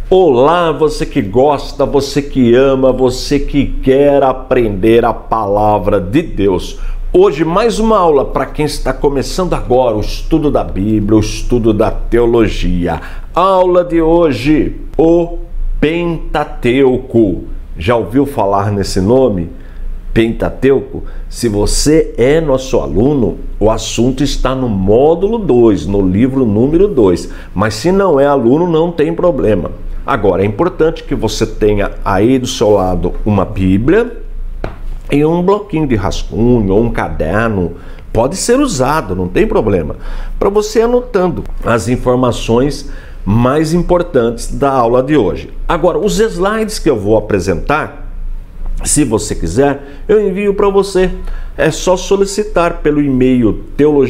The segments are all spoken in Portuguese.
Olá, você que gosta, você que ama, você que quer aprender a palavra de Deus. Hoje mais uma aula para quem está começando agora o estudo da Bíblia, o estudo da teologia. A aula de hoje, o Pentateuco. Já ouviu falar nesse nome? Pentateuco? Se você é nosso aluno, o assunto está no módulo 2, no livro número 2. Mas se não é aluno, não tem problema. Agora, é importante que você tenha aí do seu lado uma Bíblia e um bloquinho de rascunho ou um caderno. Pode ser usado, não tem problema. Para você anotando as informações mais importantes da aula de hoje. Agora, os slides que eu vou apresentar, se você quiser, eu envio para você. É só solicitar pelo e-mail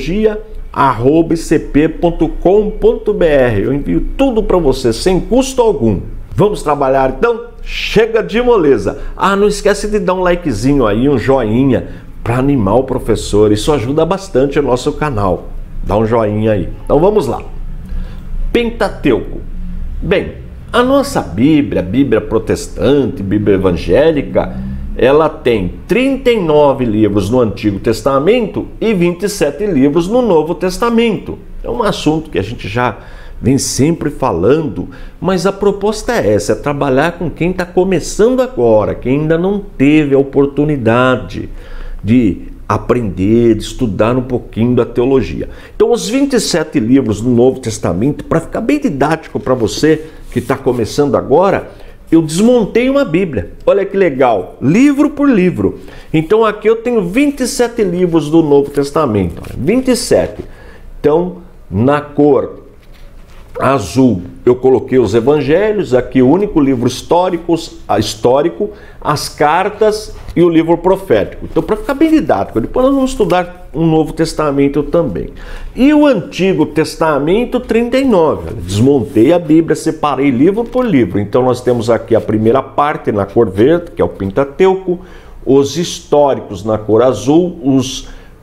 teologia@icp.com.br. Eu envio tudo para você sem custo algum. Vamos trabalhar então? Chega de moleza. Não esquece de dar um likezinho aí, um joinha para animar o professor. Isso ajuda bastante o nosso canal. Dá um joinha aí. Então vamos lá. Pentateuco. Bem, a nossa Bíblia, Bíblia protestante, Bíblia evangélica, ela tem 39 livros no Antigo Testamento e 27 livros no Novo Testamento. É um assunto que a gente já vem sempre falando, mas a proposta é essa, é trabalhar com quem está começando agora, quem ainda não teve a oportunidade de aprender, de estudar um pouquinho da teologia. Então, os 27 livros do Novo Testamento, para ficar bem didático para você que está começando agora, eu desmontei uma Bíblia. Olha que legal, livro por livro. Então aqui eu tenho 27 livros do Novo Testamento. 27. Então, na cor azul eu coloquei os evangelhos, aqui o único livro histórico, as cartas e o livro profético. Então, para ficar bem didático, depois nós vamos estudar um Novo Testamento também. E o Antigo Testamento, 39. Desmontei a Bíblia, separei livro por livro. Então, nós temos aqui a primeira parte na cor verde, que é o Pentateuco, os históricos na cor azul, os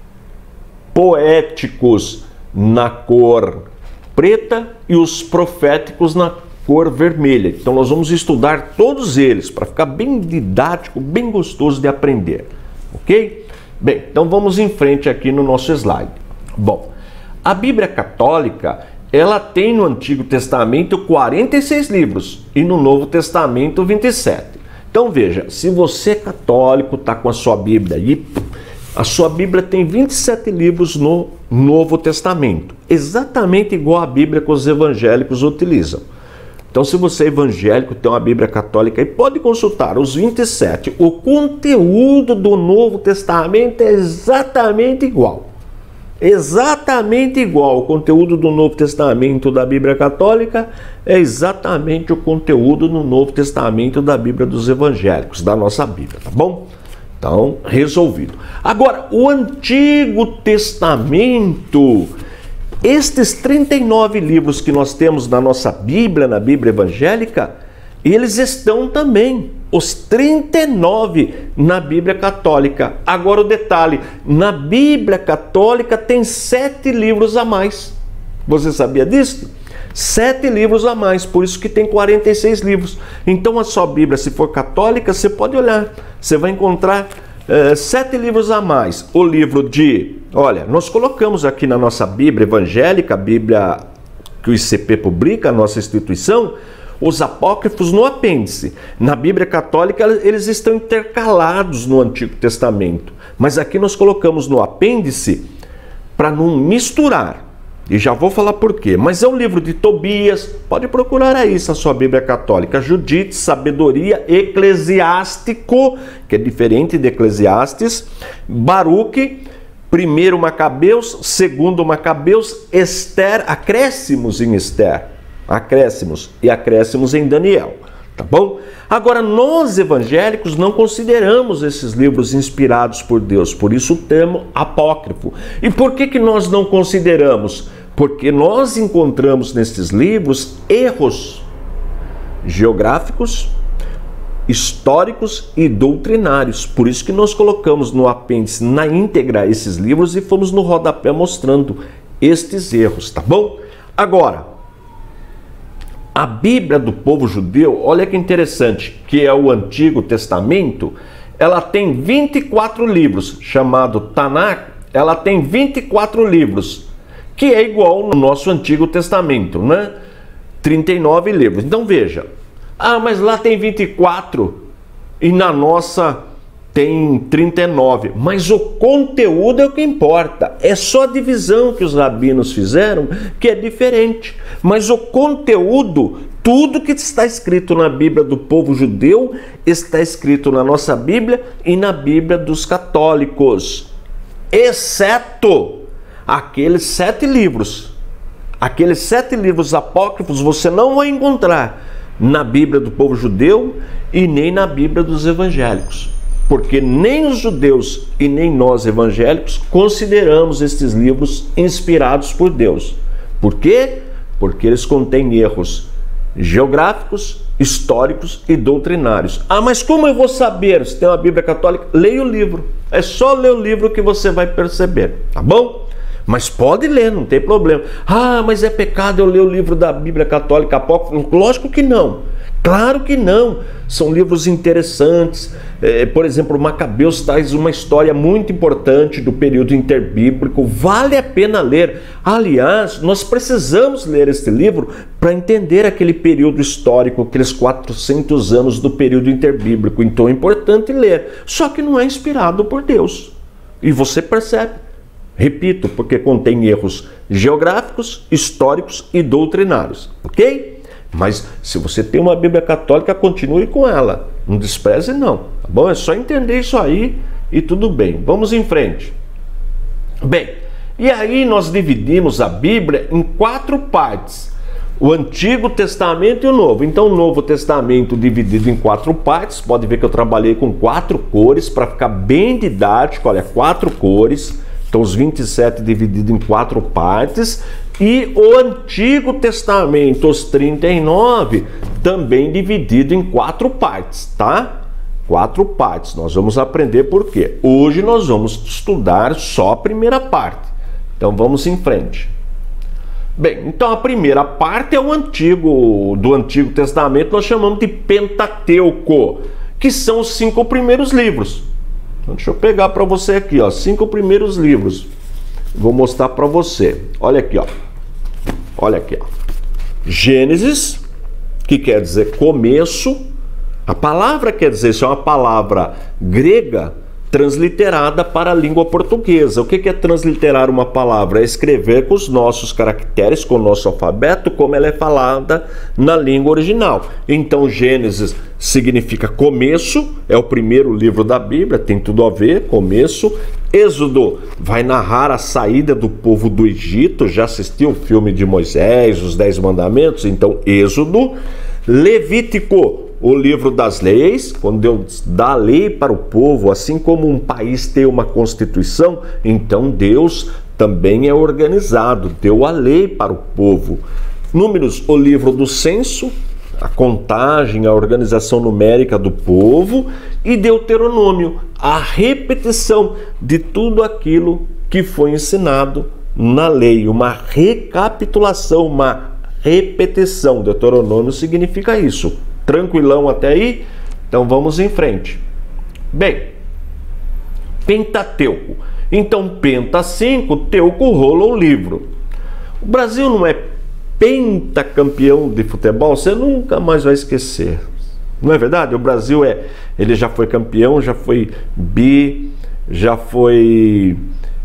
poéticos na cor preta e os proféticos na cor vermelha. Então nós vamos estudar todos eles para ficar bem didático, bem gostoso de aprender, ok? Bem, então vamos em frente aqui no nosso slide. Bom, a Bíblia Católica, ela tem no Antigo Testamento 46 livros e no Novo Testamento 27. Então veja, se você é católico, está com a sua Bíblia aí, a sua Bíblia tem 27 livros no Novo Testamento, exatamente igual a Bíblia que os evangélicos utilizam. Então, se você é evangélico, tem uma Bíblia católica, aí pode consultar os 27. O conteúdo do Novo Testamento é exatamente igual. Exatamente igual. O conteúdo do Novo Testamento da Bíblia Católica é exatamente o conteúdo no Novo Testamento da Bíblia dos evangélicos, da nossa Bíblia, tá bom? Então, resolvido. Agora, o Antigo Testamento, estes 39 livros que nós temos na nossa Bíblia, na Bíblia evangélica, eles estão também, os 39 na Bíblia Católica. Agora o detalhe, na Bíblia Católica tem 7 livros a mais. Você sabia disso? 7 livros a mais, por isso que tem 46 livros. Então a sua Bíblia, se for católica, você pode olhar. Você vai encontrar 7 livros a mais. O livro de... Olha, nós colocamos aqui na nossa Bíblia evangélica, a Bíblia que o ICP publica, a nossa instituição, os apócrifos no apêndice. Na Bíblia Católica, eles estão intercalados no Antigo Testamento. Mas aqui nós colocamos no apêndice para não misturar. E já vou falar por quê. Mas é o livro de Tobias, pode procurar aí na sua Bíblia Católica. Judite, Sabedoria, Eclesiástico, que é diferente de Eclesiastes, Baruque, 1 Macabeus, 2 Macabeus, Esther, acréscimos em Esther, acréscimos e acréscimos em Daniel. Tá bom? Agora, nós evangélicos não consideramos esses livros inspirados por Deus, por isso o termo apócrifo. E por que nós não consideramos? Porque nós encontramos nesses livros erros geográficos, históricos e doutrinários. Por isso que nós colocamos no apêndice na íntegra esses livros e fomos no rodapé mostrando estes erros, tá bom? Agora, A Bíblia do povo judeu, olha que interessante, que é o Antigo Testamento, ela tem 24 livros, chamado Tanakh, ela tem 24 livros, que é igual no nosso Antigo Testamento, né? 39 livros. Então veja, mas lá tem 24 e na nossa tem 39, mas o conteúdo é o que importa, é só a divisão que os rabinos fizeram que é diferente, mas o conteúdo, tudo que está escrito na Bíblia do povo judeu, está escrito na nossa Bíblia e na Bíblia dos católicos, exceto aqueles 7 livros. Aqueles 7 livros apócrifos você não vai encontrar na Bíblia do povo judeu e nem na Bíblia dos evangélicos. Porque nem os judeus e nem nós evangélicos consideramos estes livros inspirados por Deus. Por quê? Porque eles contêm erros geográficos, históricos e doutrinários. Mas como eu vou saber se tem uma Bíblia católica? Leia o livro. É só ler o livro que você vai perceber, tá bom? Mas pode ler, não tem problema. Mas é pecado eu ler o livro da Bíblia Católica apócrifa? Lógico que não. Claro que não. São livros interessantes. Por exemplo, Macabeus traz uma história muito importante do período interbíblico. Vale a pena ler. Aliás, nós precisamos ler este livro para entender aquele período histórico, aqueles 400 anos do período interbíblico. Então é importante ler. Só que não é inspirado por Deus. E você percebe. Repito, porque contém erros geográficos, históricos e doutrinários, ok? Mas se você tem uma Bíblia católica, continue com ela, não despreze não, tá bom? É só entender isso aí e tudo bem. Vamos em frente. Bem, e aí nós dividimos a Bíblia em 4 partes. O Antigo Testamento e o Novo. Então o Novo Testamento dividido em 4 partes. Pode ver que eu trabalhei com 4 cores para ficar bem didático. Olha, 4 cores. Então os 27 dividido em 4 partes. E o Antigo Testamento, os 39, também dividido em 4 partes, tá? 4 partes. Nós vamos aprender por quê. Hoje nós vamos estudar só a primeira parte. Então vamos em frente. Bem, então a primeira parte é do Antigo Testamento, nós chamamos de Pentateuco, que são os 5 primeiros livros. Então, deixa eu pegar para você aqui, ó, 5 primeiros livros. Vou mostrar para você. Olha aqui, ó. Olha aqui, ó. Gênesis, que quer dizer começo. A palavra quer dizer, isso é uma palavra grega transliterada para a língua portuguesa. O que é transliterar uma palavra? É escrever com os nossos caracteres, com o nosso alfabeto, como ela é falada na língua original. Então, Gênesis significa começo, é o primeiro livro da Bíblia, tem tudo a ver, começo. Êxodo vai narrar a saída do povo do Egito, já assistiu o filme de Moisés, os 10 mandamentos, então Êxodo. Levítico, o livro das leis, quando Deus dá a lei para o povo, assim como um país tem uma constituição, então Deus também é organizado, deu a lei para o povo. Números, o livro do censo, a contagem, a organização numérica do povo. E Deuteronômio, a repetição de tudo aquilo que foi ensinado na lei, uma recapitulação, uma repetição. Deuteronômio significa isso. Tranquilão até aí? Então vamos em frente. Bem, Pentateuco. Então, Penta 5, Teuco rola o livro. O Brasil não é pentacampeão de futebol? Você nunca mais vai esquecer. Não é verdade? O Brasil ele já foi campeão, já foi bi, já foi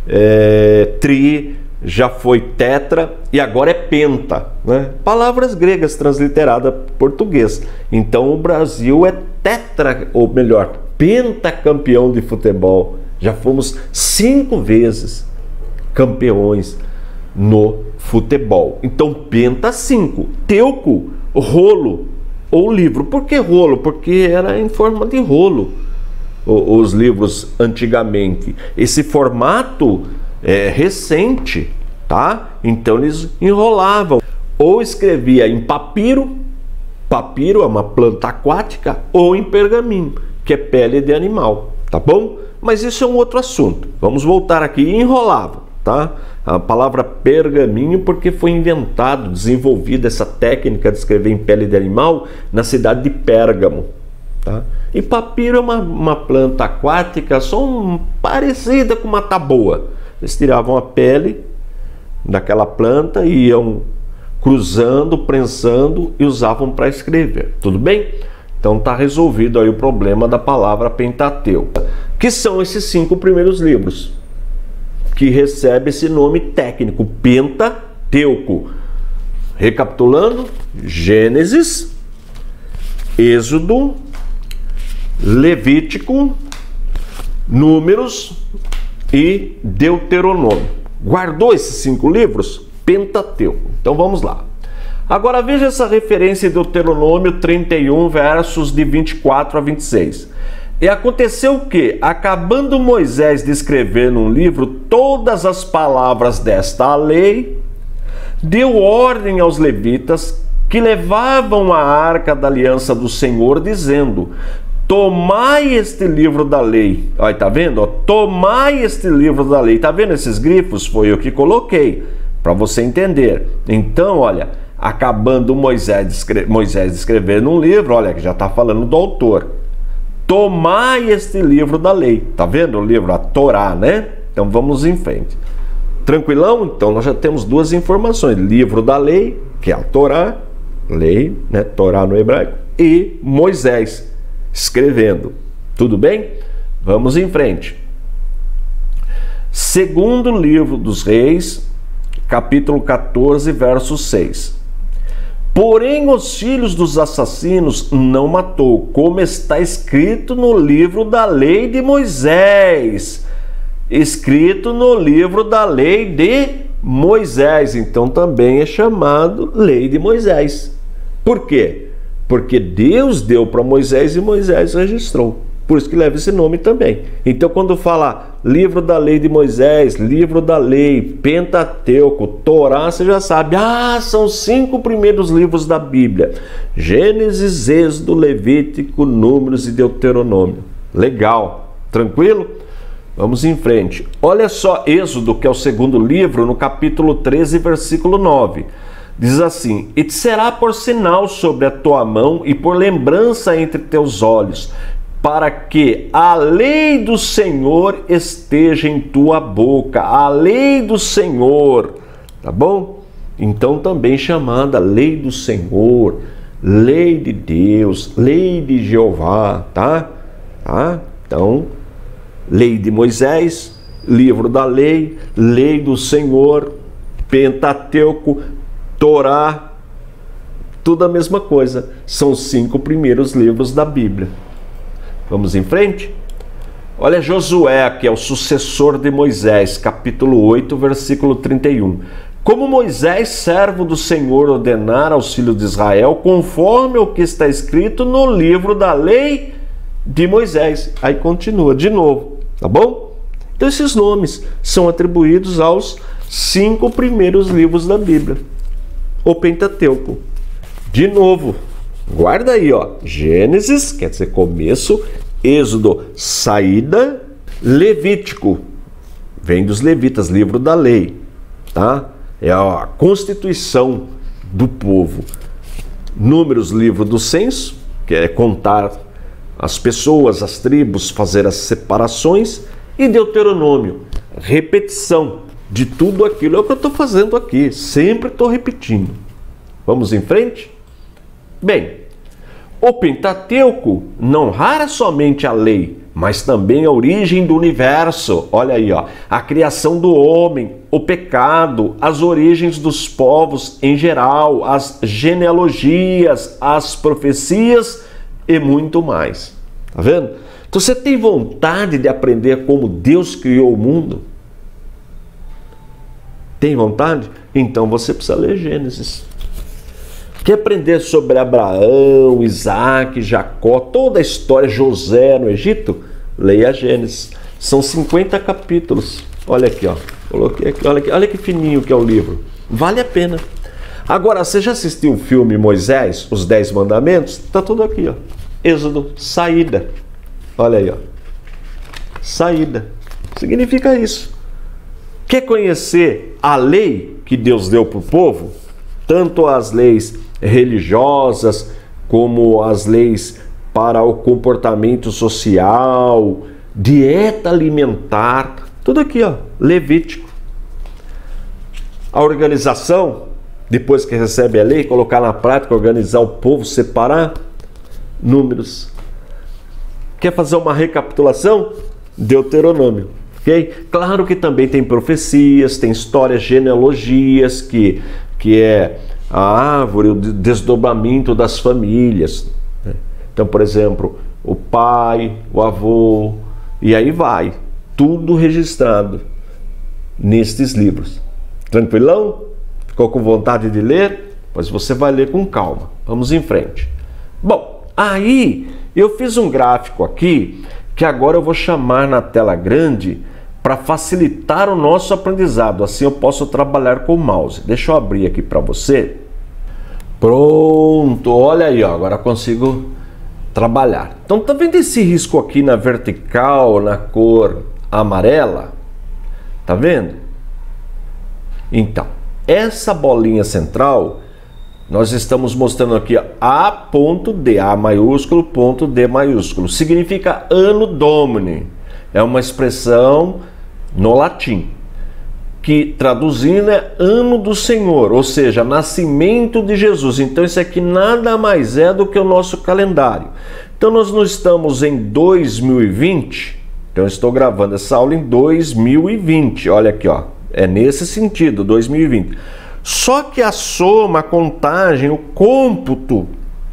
tri, já foi tetra e agora é penta, né? Palavras gregas transliteradas português. Então o Brasil é tetra, ou melhor, pentacampeão de futebol. Já fomos 5 vezes campeões no futebol. Então Penta 5, Teuco, rolo ou livro. Por que rolo? Porque era em forma de rolo os livros antigamente. Esse formato é recente, tá? Então eles enrolavam ou escrevia em papiro, papiro é uma planta aquática, ou em pergaminho, que é pele de animal, tá bom? Mas isso é um outro assunto. Vamos voltar aqui. Enrolavam. tá? A palavra pergaminho porque foi inventado, desenvolvida essa técnica de escrever em pele de animal na cidade de Pérgamo, tá? E papiro é uma planta aquática parecida com uma taboa. Eles tiravam a pele daquela planta e iam cruzando, prensando e usavam para escrever. Tudo bem? Então está resolvido aí o problema da palavra Pentateuco, que são esses 5 primeiros livros, que recebe esse nome técnico, Pentateuco. Recapitulando: Gênesis, Êxodo, Levítico, Números e Deuteronômio. Guardou esses 5 livros? Pentateuco. Então vamos lá. Agora veja essa referência em Deuteronômio 31, versos de 24 a 26. E aconteceu que, acabando Moisés de escrever num livro todas as palavras desta lei, deu ordem aos levitas que levavam a arca da aliança do Senhor, dizendo: tomai este livro da lei. Olha, tá vendo? Tomai este livro da lei. Tá vendo esses grifos? Foi eu que coloquei, para você entender. Então, olha, acabando Moisés de escrever num livro, olha, que já está falando do autor. Tomai este livro da lei. Tá vendo o livro? A Torá, né? Então vamos em frente. Tranquilão? Então nós já temos 2 informações. Livro da lei, que é a Torá, lei, né? Torá no hebraico, e Moisés escrevendo. Tudo bem? Vamos em frente. Segundo livro dos Reis, capítulo 14, verso 6. Porém, os filhos dos assassinos não matou, como está escrito no livro da lei de Moisés. Escrito no livro da lei de Moisés. Então também é chamado lei de Moisés. Por quê? Porque Deus deu para Moisés e Moisés registrou. Por isso que leva esse nome também. Então quando fala livro da lei de Moisés, livro da lei, Pentateuco, Torá, você já sabe, são 5 primeiros livros da Bíblia: Gênesis, Êxodo, Levítico, Números e Deuteronômio. Legal, tranquilo? Vamos em frente. Olha só Êxodo, que é o segundo livro, no capítulo 13, versículo 9. Diz assim: e te será por sinal sobre a tua mão e por lembrança entre teus olhos, para que a lei do Senhor esteja em tua boca. A lei do Senhor, tá bom? Então também chamada lei do Senhor, lei de Deus, lei de Jeová, tá? Então, lei de Moisés, livro da lei, lei do Senhor, Pentateuco, Torá, tudo a mesma coisa. São 5 primeiros livros da Bíblia. Vamos em frente? Olha Josué, que é o sucessor de Moisés, capítulo 8, versículo 31. Como Moisés, servo do Senhor, ordenara aos filhos de Israel, conforme o que está escrito no livro da lei de Moisés. Aí continua de novo, tá bom? Então esses nomes são atribuídos aos 5 primeiros livros da Bíblia. O Pentateuco. De novo, guarda aí, ó. Gênesis, quer dizer começo. Êxodo, saída. Levítico, vem dos levitas, livro da lei, tá? É a constituição do povo. Números, livro do censo, que é contar as pessoas, as tribos, fazer as separações. E Deuteronômio, repetição de tudo aquilo. É o que eu estou fazendo aqui, sempre estou repetindo. Vamos em frente? Bem, o Pentateuco não narra somente a lei, mas também a origem do universo. Olha aí, ó, a criação do homem, o pecado, as origens dos povos em geral, as genealogias, as profecias e muito mais. Tá vendo? Então você tem vontade de aprender como Deus criou o mundo? Tem vontade? Então você precisa ler Gênesis. Quer aprender sobre Abraão, Isaac, Jacó, toda a história, José no Egito? Leia Gênesis. São 50 capítulos. Olha aqui, ó. Coloquei aqui. Olha que fininho que é o livro. Vale a pena. Agora, você já assistiu o filme Moisés, Os 10 Mandamentos? Tá tudo aqui, ó. Êxodo, saída. Olha aí, ó. Saída. Significa isso. Quer conhecer a lei que Deus deu para o povo? Tanto as leis religiosas, como as leis para o comportamento social, dieta alimentar, tudo aqui, ó, Levítico. A organização, depois que recebe a lei, colocar na prática, organizar o povo, separar, Números. Quer fazer uma recapitulação? Deuteronômio, ok? Claro que também tem profecias, tem histórias, genealogias, que é a árvore, o desdobramento das famílias. Então, por exemplo, o pai, o avô, e aí vai, tudo registrado nestes livros. Tranquilão? Ficou com vontade de ler? Pois você vai ler com calma. Vamos em frente. Bom, aí eu fiz um gráfico aqui que agora eu vou chamar na tela grande para facilitar o nosso aprendizado. Assim eu posso trabalhar com o mouse. Deixa eu abrir aqui para você. Pronto, olha aí, ó, agora consigo trabalhar. Então, tá vendo esse risco aqui na vertical, na cor amarela? Tá vendo? Então, essa bolinha central, nós estamos mostrando aqui, ó, A.D, A maiúsculo, ponto D maiúsculo. Significa Anno Domini. É uma expressão no latim, que traduzindo é Ano do Senhor, ou seja, nascimento de Jesus. Então isso aqui nada mais é do que o nosso calendário. Então nós não estamos em 2020, então eu estou gravando essa aula em 2020, olha aqui, ó, é nesse sentido, 2020. Só que a soma, a contagem, o cômputo,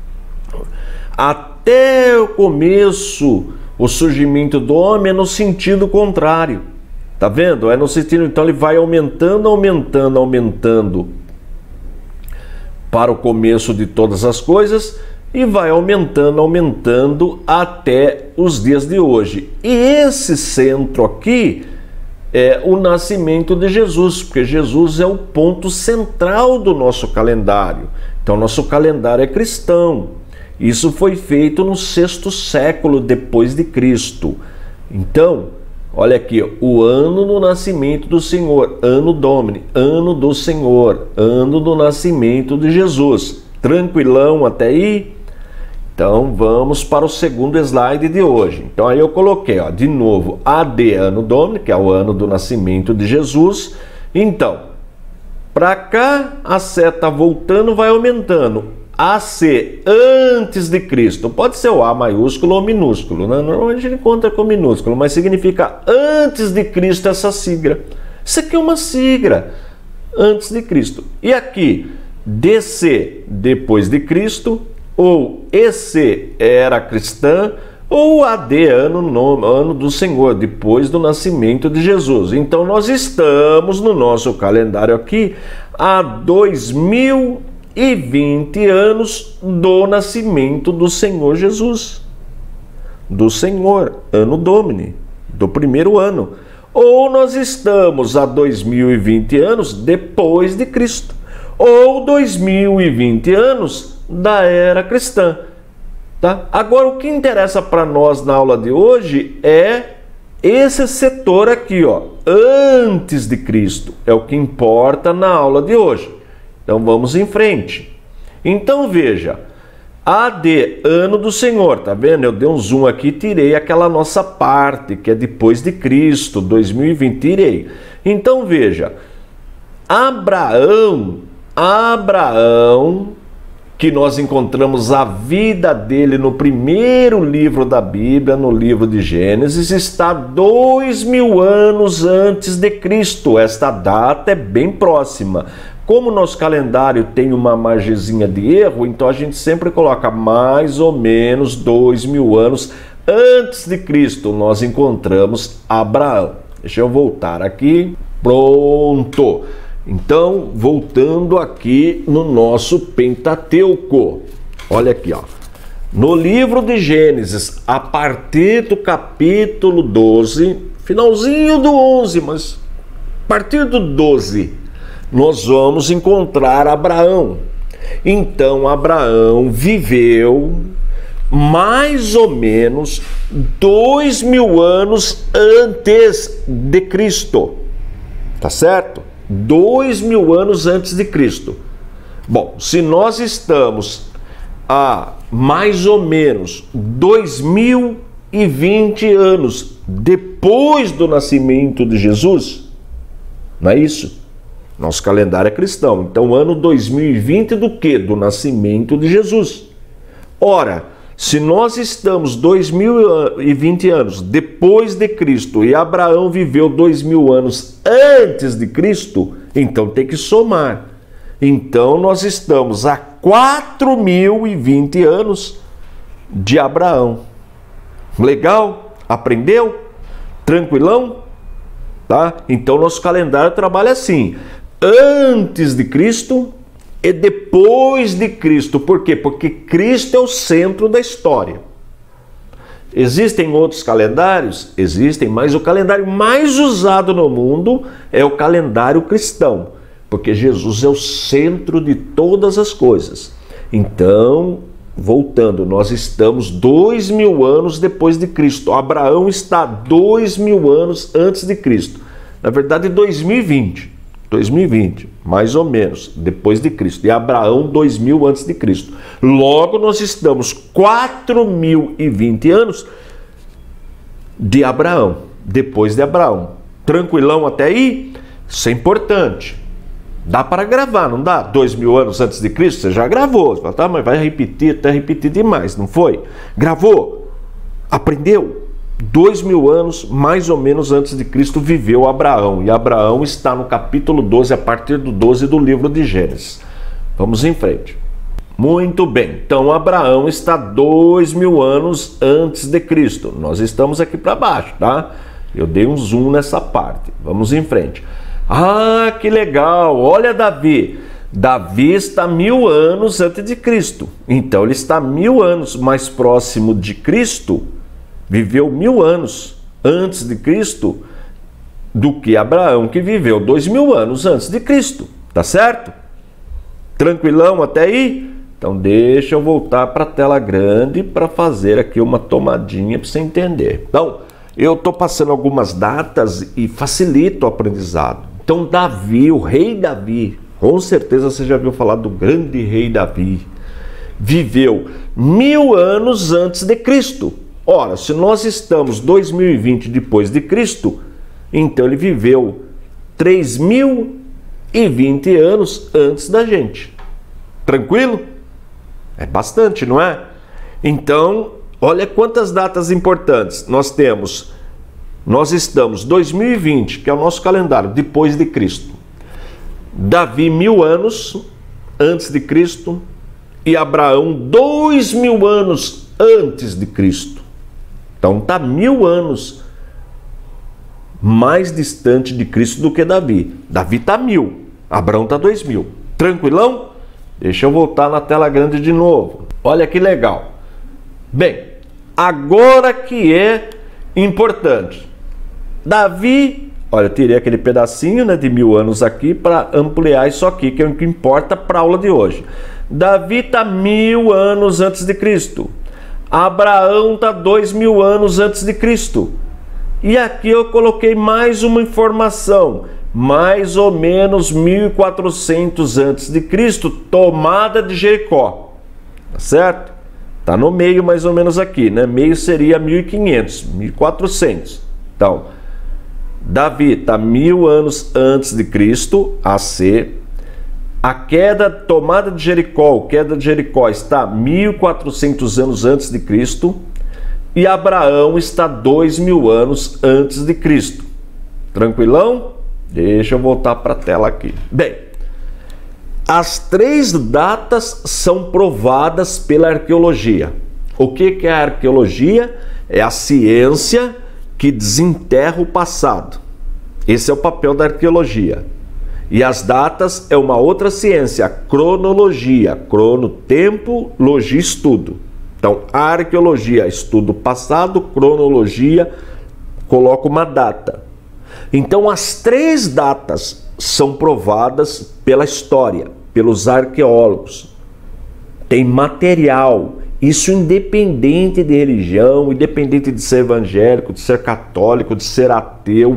até o começo, o surgimento do homem é no sentido contrário. Tá vendo? É no sentido, então ele vai aumentando, aumentando, aumentando para o começo de todas as coisas e vai aumentando, aumentando até os dias de hoje. E esse centro aqui é o nascimento de Jesus, porque Jesus é o ponto central do nosso calendário. Então nosso calendário é cristão. Isso foi feito no 6º século depois de Cristo. Então, olha aqui, o ano do nascimento do Senhor, Anno Domini, ano do Senhor, ano do nascimento de Jesus. Tranquilão até aí? Então vamos para o segundo slide de hoje. Então aí eu coloquei, ó, de novo, AD, Anno Domini, que é o ano do nascimento de Jesus. Então, para cá a seta voltando vai aumentando. AC, antes de Cristo, pode ser o A maiúsculo ou minúsculo, né? Normalmente a gente encontra com minúsculo, mas significa antes de Cristo essa sigla. Isso aqui é uma sigla, antes de Cristo. E aqui, DC, depois de Cristo, ou EC, era cristã, ou AD, ano do Senhor, depois do nascimento de Jesus. Então nós estamos no nosso calendário aqui há 2020 anos do nascimento do Senhor Jesus, do Senhor, Anno Domini, do primeiro ano. Ou nós estamos há 2020 anos depois de Cristo, ou 2020 anos da era cristã, tá? Agora o que interessa para nós na aula de hoje é esse setor aqui, ó, antes de Cristo, é o que importa na aula de hoje. Então vamos em frente. Então veja, AD, ano do Senhor, tá vendo? Eu dei um zoom aqui, tirei aquela nossa parte, que é depois de Cristo, 2020, tirei. Então veja, Abraão, que nós encontramos a vida dele no primeiro livro da Bíblia, no livro de Gênesis, está 2000 anos antes de Cristo. Esta data é bem próxima. Como o nosso calendário tem uma margenzinha de erro, então a gente sempre coloca mais ou menos 2000 anos antes de Cristo. Nós encontramos Abraão. Deixa eu voltar aqui. Pronto. Então, voltando aqui no nosso Pentateuco. Olha aqui, ó. No livro de Gênesis, a partir do capítulo 12, finalzinho do 11, mas a partir do 12, nós vamos encontrar Abraão. Então, Abraão viveu mais ou menos 2000 anos antes de Cristo. Tá certo? 2000 anos antes de Cristo. Bom, se nós estamos a mais ou menos 2020 anos depois do nascimento de Jesus, não é isso? Nosso calendário é cristão. Então, ano 2020 do quê? Do nascimento de Jesus. Ora, se nós estamos 2020 anos depois de Cristo e Abraão viveu 2000 anos antes de Cristo, então tem que somar. Então, nós estamos a 4020 anos de Abraão. Legal? Aprendeu? Tranquilão? Tá? Então, nosso calendário trabalha assim: antes de Cristo e depois de Cristo. Por quê? Porque Cristo é o centro da história. Existem outros calendários? Existem, mas o calendário mais usado no mundo é o calendário cristão, porque Jesus é o centro de todas as coisas. Então, voltando, nós estamos 2000 anos depois de Cristo. Abraão está 2000 anos antes de Cristo. Na verdade, 2020, mais ou menos, depois de Cristo. E Abraão, 2000 antes de Cristo. Logo, nós estamos 4020 anos de Abraão, depois de Abraão. Tranquilão até aí? Isso é importante. Dá para gravar, não dá? 2000 anos antes de Cristo, você já gravou. Você fala, tá, mas vai repetir, até repetir demais, não foi? Gravou? Aprendeu? 2000 anos, mais ou menos, antes de Cristo viveu Abraão. E Abraão está no capítulo 12, a partir do 12 do livro de Gênesis. Vamos em frente. Muito bem. Então, Abraão está 2000 anos antes de Cristo. Nós estamos aqui para baixo, tá? Eu dei um zoom nessa parte. Vamos em frente. Ah, que legal! Olha Davi. Davi está 1000 anos antes de Cristo. Então, ele está 1000 anos mais próximo de Cristo. Viveu 1000 anos antes de Cristo do que Abraão, que viveu 2000 anos antes de Cristo. Tá certo? Tranquilão até aí? Então deixa eu voltar para a tela grande para fazer aqui uma tomadinha para você entender. Então, eu estou passando algumas datas e facilita o aprendizado. Então, Davi, o rei Davi, com certeza você já viu falar do grande rei Davi, viveu 1000 anos antes de Cristo. Ora, se nós estamos 2020 depois de Cristo, então ele viveu 3020 anos antes da gente. Tranquilo? É bastante, não é? Então, olha quantas datas importantes nós temos. Nós estamos 2020, que é o nosso calendário, depois de Cristo. Davi, 1000 anos antes de Cristo. E Abraão, 2000 anos antes de Cristo. Então está 1000 anos mais distante de Cristo do que Davi. Davi está 1000, Abraão está 2000. Tranquilão? Deixa eu voltar na tela grande de novo. Olha que legal. Bem, agora que é importante. Davi, olha, eu tirei aquele pedacinho, né, de 1000 anos aqui para ampliar isso aqui, que é o que importa para a aula de hoje. Davi está 1000 anos antes de Cristo. Abraão está 2000 anos antes de Cristo. E aqui eu coloquei mais uma informação. Mais ou menos 1400 antes de Cristo, tomada de Jericó. Tá certo? Tá no meio mais ou menos aqui, né? Meio seria 1500, 1400. Então, Davi está 1000 anos antes de Cristo, AC. A tomada de Jericó, queda de Jericó está 1400 anos antes de Cristo e Abraão está 2000 anos antes de Cristo. Tranquilão? Deixa eu voltar para a tela aqui. Bem, as 3 datas são provadas pela arqueologia. O que é a arqueologia? É a ciência que desenterra o passado. Esse é o papel da arqueologia. E as datas é uma outra ciência, a cronologia. Crono, tempo, logia, estudo. Então, a arqueologia estuda o passado, cronologia coloca uma data. Então, as 3 datas são provadas pela história, pelos arqueólogos. Tem material, isso independente de religião, independente de ser evangélico, de ser católico, de ser ateu.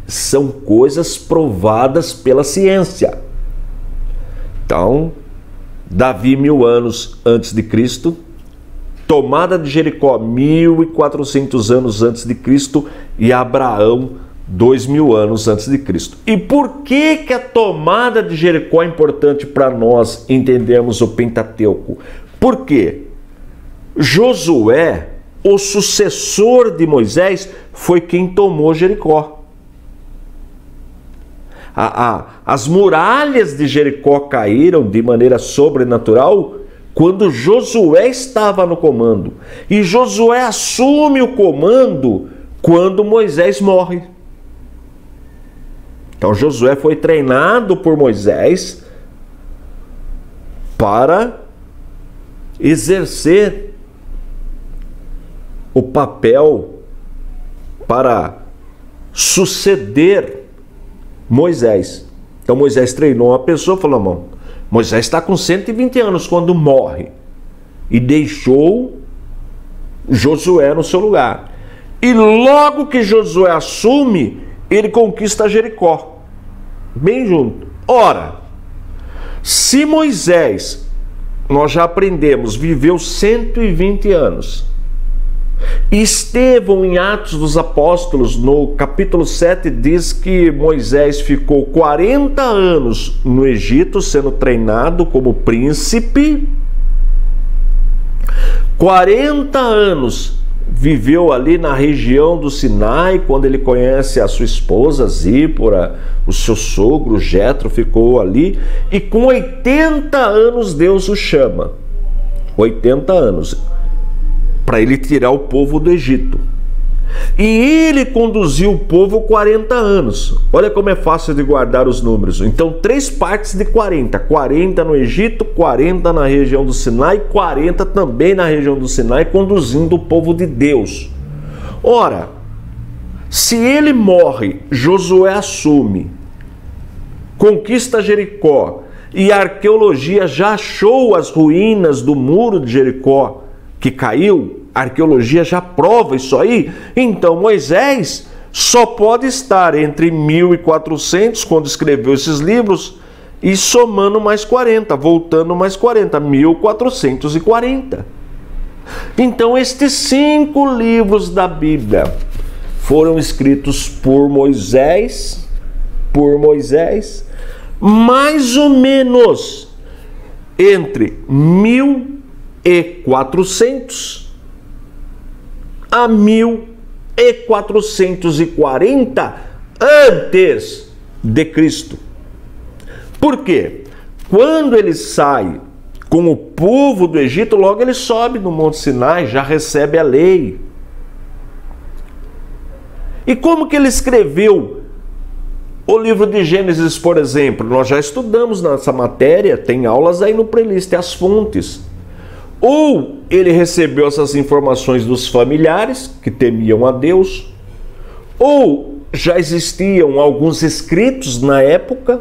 são coisas provadas pela ciência. Então, Davi 1000 anos antes de Cristo, tomada de Jericó 1400 anos antes de Cristo e Abraão 2000 anos antes de Cristo. E por que a tomada de Jericó é importante para nós entendermos o Pentateuco? Por quê? Josué, o sucessor de Moisés, foi quem tomou Jericó. As muralhas de Jericó caíram de maneira sobrenatural quando Josué estava no comando. E Josué assume o comando quando Moisés morre. Então Josué foi treinado por Moisés para exercer o papel, para suceder Moisés. Então Moisés treinou uma pessoa e falou: irmão, Moisés está com 120 anos quando morre, e deixou Josué no seu lugar. E logo que Josué assume, ele conquista Jericó, bem junto. Ora, se Moisés, nós já aprendemos, viveu 120 anos, Estevão, em Atos dos Apóstolos, no capítulo 7, diz que Moisés ficou 40 anos no Egito, sendo treinado como príncipe. 40 anos viveu ali na região do Sinai, quando ele conhece a sua esposa Zípora, o seu sogro Jetro ficou ali, e com 80 anos Deus o chama. 80 anos. Para ele tirar o povo do Egito. E ele conduziu o povo 40 anos. Olha como é fácil de guardar os números. Então, 3 partes de 40. 40 no Egito, 40 na região do Sinai, 40 também na região do Sinai, conduzindo o povo de Deus. Ora, se ele morre, Josué assume, conquista Jericó, e a arqueologia já achou as ruínas do muro de Jericó, que caiu, a arqueologia já prova isso aí. Então Moisés só pode estar entre 1400, quando escreveu esses livros, e somando mais 40, voltando mais 40, 1440. Então estes 5 livros da Bíblia foram escritos por Moisés, mais ou menos entre 1400 a 1440 antes de Cristo. Por quê? Quando ele sai com o povo do Egito, logo ele sobe no Monte Sinai, já recebe a lei. E como que ele escreveu o livro de Gênesis, por exemplo? Nós já estudamos nessa matéria, tem aulas aí no playlist, as fontes. Ou ele recebeu essas informações dos familiares que temiam a Deus, ou já existiam alguns escritos na época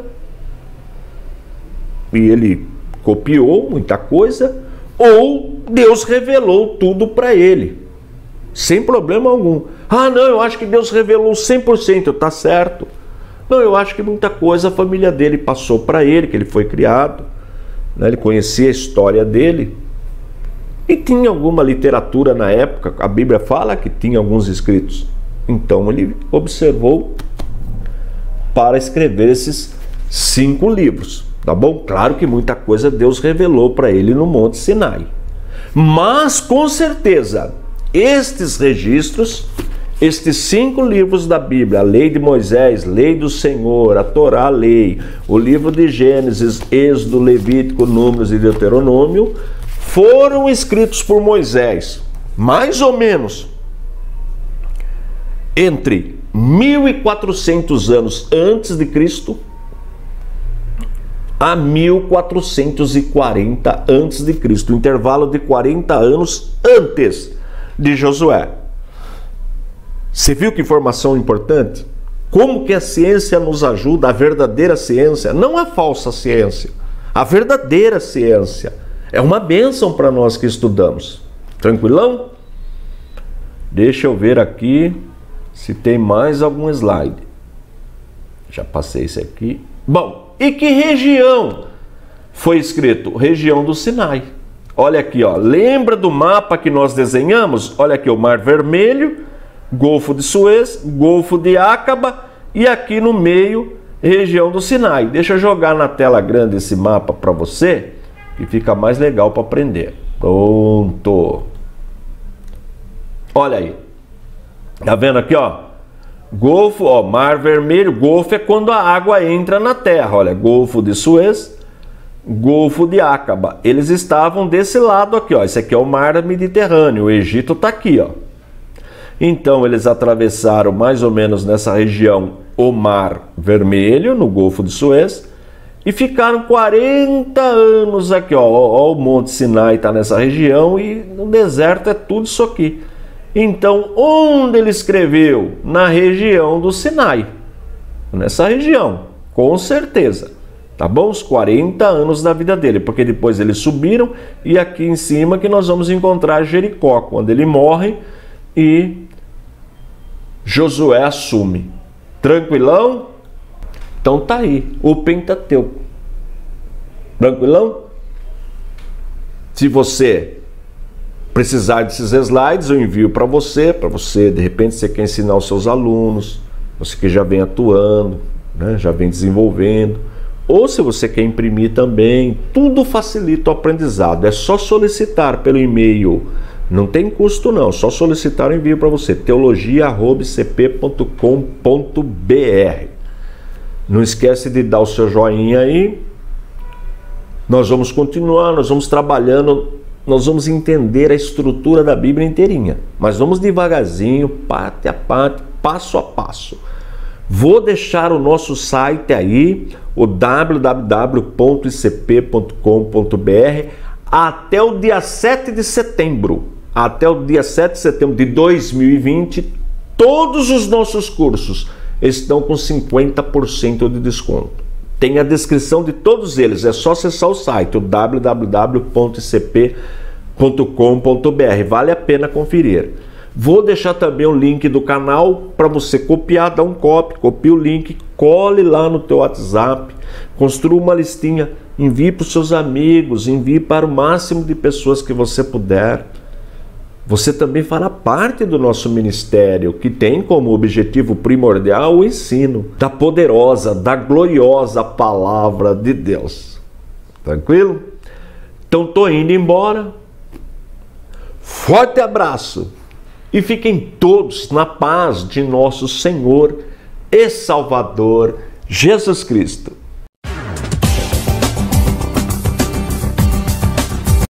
e ele copiou muita coisa, ou Deus revelou tudo para ele, sem problema algum. Ah, não, eu acho que Deus revelou 100%, tá certo. Não, eu acho que muita coisa a família dele passou para ele, que ele foi criado, né? Ele conhecia a história dele. E tinha alguma literatura na época, a Bíblia fala que tinha alguns escritos. Então ele observou para escrever esses 5 livros, tá bom? Claro que muita coisa Deus revelou para ele no Monte Sinai. Mas, com certeza, estes registros, estes 5 livros da Bíblia, a Lei de Moisés, Lei do Senhor, a Torá, a Lei, o livro de Gênesis, Êxodo, Levítico, Números e Deuteronômio, foram escritos por Moisés, mais ou menos entre 1400 anos antes de Cristo a 1440 antes de Cristo, um intervalo de 40 anos antes de Josué. Você viu que informação importante? Como que a ciência nos ajuda, a verdadeira ciência, não a falsa ciência, a verdadeira ciência. É uma bênção para nós que estudamos. Tranquilão? Deixa eu ver aqui se tem mais algum slide. Já passei esse aqui. Bom, e que região foi escrito? Região do Sinai. Olha aqui, ó. Lembra do mapa que nós desenhamos? Olha aqui, o Mar Vermelho, Golfo de Suez, Golfo de Áqaba e aqui no meio, região do Sinai. Deixa eu jogar na tela grande esse mapa para você, que fica mais legal para aprender. Pronto. Olha aí. Tá vendo aqui, ó? Golfo, ó, Mar Vermelho. Golfo é quando a água entra na terra. Olha, Golfo de Suez, Golfo de Áqaba. Eles estavam desse lado aqui, ó. Esse aqui é o Mar Mediterrâneo. O Egito está aqui, ó. Então eles atravessaram mais ou menos nessa região o Mar Vermelho, no Golfo de Suez, e ficaram 40 anos aqui, ó. Ó, o Monte Sinai está nessa região e no deserto é tudo isso aqui. Então, onde ele escreveu? Na região do Sinai. Nessa região, com certeza. Tá bom? Os 40 anos da vida dele, porque depois eles subiram e aqui em cima que nós vamos encontrar Jericó, quando ele morre e Josué assume. Tranquilão? Então tá aí, o Pentateuco. Tranquilão? Se você precisar desses slides, eu envio para você, de repente você quer ensinar aos seus alunos, você que já vem atuando, né, já vem desenvolvendo, ou se você quer imprimir também, tudo facilita o aprendizado. É só solicitar pelo e-mail, não tem custo não, só solicitar o envio para você, teologia@icp.com.br. Não esquece de dar o seu joinha aí. Nós vamos continuar, nós vamos trabalhando, nós vamos entender a estrutura da Bíblia inteirinha, mas vamos devagarzinho, parte a parte, passo a passo. Vou deixar o nosso site aí, o www.icp.com.br, até o dia 7 de setembro. Até o dia 7 de setembro de 2020, todos os nossos cursos estão com 50% de desconto. Tem a descrição de todos eles, é só acessar o site, o www.icp.com.br, vale a pena conferir. Vou deixar também o link do canal para você copiar, dar um copie o link, cole lá no teu WhatsApp, construa uma listinha, envie para os seus amigos, envie para o máximo de pessoas que você puder. Você também fará parte do nosso ministério, que tem como objetivo primordial o ensino da poderosa, da gloriosa palavra de Deus. Tranquilo? Então estou indo embora. Forte abraço e fiquem todos na paz de nosso Senhor e Salvador Jesus Cristo.